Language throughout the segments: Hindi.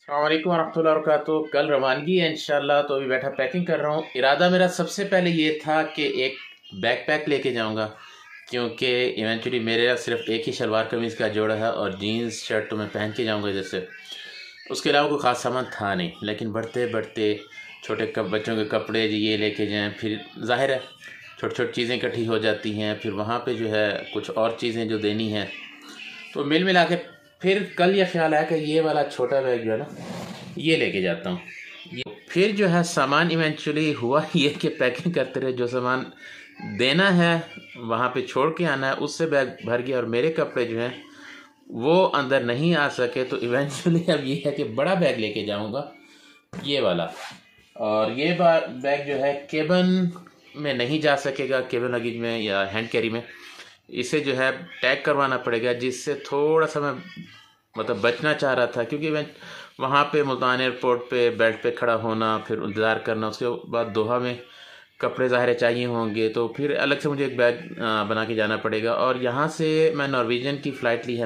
अस्सलाम वालेकुम वरहमतुल्लाहि वबरकातुहू। कल रवानगी है इंशाल्लाह, तो अभी बैठा पैकिंग कर रहा हूँ। इरादा मेरा सबसे पहले ये था कि एक बैकपैक लेके जाऊँगा, क्योंकि इवेंचुअली मेरे सिर्फ एक ही शलवार कमीज़ का जोड़ा है और जीन्स शर्ट तो मैं पहन के जाऊँगा इधर से। उसके अलावा कोई ख़ास सामान था नहीं, लेकिन बढ़ते बढ़ते छोटे बच्चों के कपड़े ये लेके जाएँ, फिर ज़ाहिर है छोटी छोटी चीज़ें इकट्ठी हो जाती हैं, फिर वहाँ पे जो है कुछ और चीज़ें जो देनी हैं, तो मिल मिला के फिर कल ये ख्याल आया कि ये वाला छोटा बैग जो है ना ये लेके जाता हूँ। ये फिर जो है सामान इवेंचुअली हुआ ये कि पैकिंग करते रहे, जो सामान देना है वहाँ पे छोड़ के आना है, उससे बैग भर गया और मेरे कपड़े जो हैं वो अंदर नहीं आ सके। तो इवेंचुअली अब ये है कि बड़ा बैग लेके जाऊँगा, ये वाला। और ये बैग जो है केबन में नहीं जा सकेगा, केबन लगेज में या हैंड कैरी में। इसे जो है टैग करवाना पड़ेगा, जिससे थोड़ा सा मैं मतलब बचना चाह रहा था, क्योंकि मैं वहाँ पे मुल्तान एयरपोर्ट पे बेल्ट पे खड़ा होना, फिर इंतज़ार करना, उसके बाद दोहा में कपड़े ज़ाहिर चाहिए होंगे, तो फिर अलग से मुझे एक बैग बना के जाना पड़ेगा। और यहाँ से मैं नॉर्वेजियन की फ़्लाइट ली है,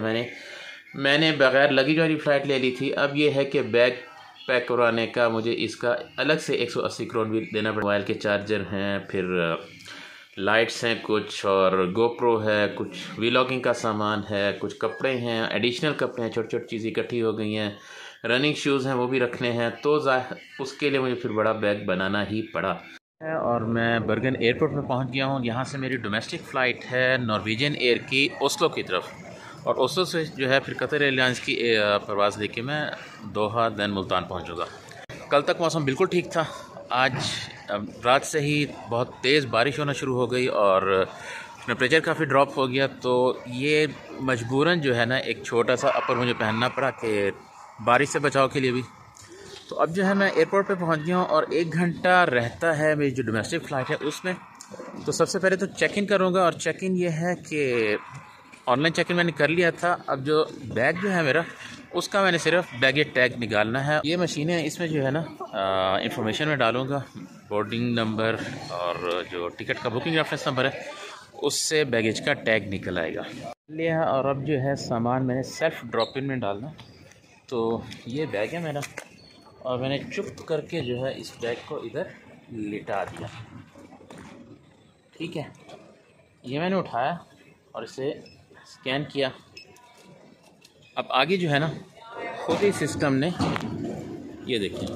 मैंने बग़ैर लगेज वाली फ़्लाइट ले ली थी। अब ये है कि बैग पैक करवाने का मुझे इसका अलग से 180 करोड़ भी देना पड़ा। मोबाइल के चार्जर हैं, फिर लाइट्स हैं कुछ, और गोप्रो है, कुछ वीलॉगिंग का सामान है, कुछ कपड़े हैं, एडिशनल कपड़े हैं, छोटी छोटी चीज़ें इकट्ठी हो गई हैं, रनिंग शूज़ हैं वो भी रखने हैं। तो उसके लिए मुझे फिर बड़ा बैग बनाना ही पड़ा है। और मैं बर्गन एयरपोर्ट में पहुंच गया हूं। यहाँ से मेरी डोमेस्टिक फ़्लाइट है नॉर्वेजियन एयर की ओस्लो की तरफ, और ओस्लो से जो है फिर कतर एयरलाइंस की परवाज़ लेके मैं दोहा दैन मुल्तान पहुँचूँगा। कल तक मौसम बिल्कुल ठीक था, आज रात से ही बहुत तेज़ बारिश होना शुरू हो गई और टेम्परेचर काफ़ी ड्रॉप हो गया। तो ये मजबूरन जो है ना एक छोटा सा अपर मुझे पहनना पड़ा कि बारिश से बचाव के लिए भी। तो अब जो है मैं एयरपोर्ट पे पहुंच गया हूँ और 1 घंटा रहता है मेरी जो डोमेस्टिक फ़्लाइट है उसमें। तो सबसे पहले तो चेक इन करूँगा, और चेक इन ये है कि ऑनलाइन चेक इन मैंने कर लिया था। अब जो बैग जो है मेरा, उसका मैंने सिर्फ बैगेज टैग निकालना है। ये मशीन है, इसमें जो है ना इंफॉर्मेशन में डालूँगा, बोर्डिंग नंबर और जो टिकट का बुकिंग रेफरेंस नंबर है, उससे बैगेज का टैग निकल आएगा लिया। और अब जो है सामान मैंने सेल्फ ड्रॉप इन में डालना। तो ये बैग है मेरा, और मैंने चुप करके जो है इस बैग को इधर लिटा दिया। ठीक है, ये मैंने उठाया और इसे स्कैन किया। अब आगे जो है ना खुद ही सिस्टम ने, ये देखिए,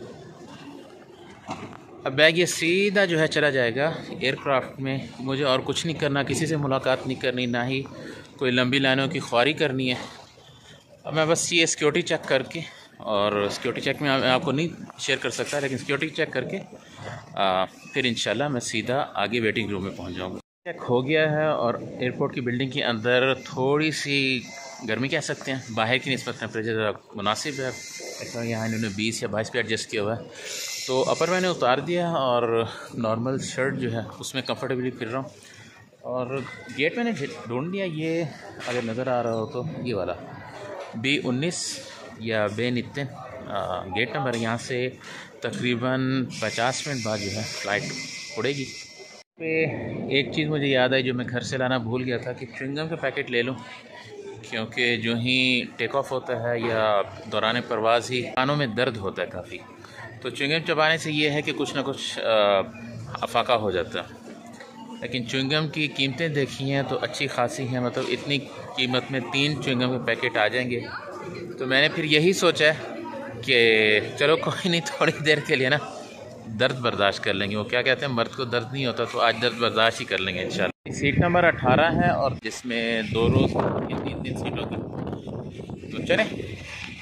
अब बैग ये सीधा जो है चला जाएगा एयरक्राफ्ट में। मुझे और कुछ नहीं करना, किसी से मुलाकात नहीं करनी, ना ही कोई लंबी लाइनों की ख्वारी करनी है। अब मैं बस ये सिक्योरिटी चेक करके, और सिक्योरिटी चेक में मैं आपको नहीं शेयर कर सकता, लेकिन सिक्योरिटी चेक करके फिर इंशाल्लाह मैं सीधा आगे वेटिंग रूम में पहुंच जाऊंगा। चेक हो गया है, और एयरपोर्ट की बिल्डिंग के अंदर थोड़ी सी गर्मी कह सकते हैं, बाहर की निस्बत टेम्परेचर मुनासिब है। ऐसा यहाँ इन्होंने 20 या 22 पे एडजस्ट किया हुआ है। तो अपर मैंने उतार दिया और नॉर्मल शर्ट जो है उसमें कंफर्टेबली फिर रहा हूँ। और गेट मैंने ढूंढ लिया, ये अगर नज़र आ रहा हो तो ये वाला B19 या B19 गेट नंबर। यहाँ से तकरीबन 50 मिनट बाद जो है फ़्लाइट उड़ेगी। पे एक चीज़ मुझे याद आई जो मैं घर से लाना भूल गया था, कि च्युइंगम का पैकेट ले लूँ, क्योंकि जो ही टेक ऑफ होता है या दौरान परवाज़ ही कानों में दर्द होता है काफ़ी। तो च्युइंगम चबाने से ये है कि कुछ ना कुछ अफाका हो जाता है। लेकिन च्युइंगम की कीमतें देखी हैं तो अच्छी खासी हैं, मतलब इतनी कीमत में 3 च्युइंगम के पैकेट आ जाएंगे। तो मैंने फिर यही सोचा कि चलो कोई नहीं, थोड़ी देर के लिए ना दर्द बर्दाश्त कर लेंगे। वो क्या कहते हैं, मर्द को दर्द नहीं होता, तो आज दर्द बर्दाश्त ही कर लेंगे इंशाल्लाह। सीट नंबर 18 है, और जिसमें 2 रोज़ 3 सीटों की। तो चलें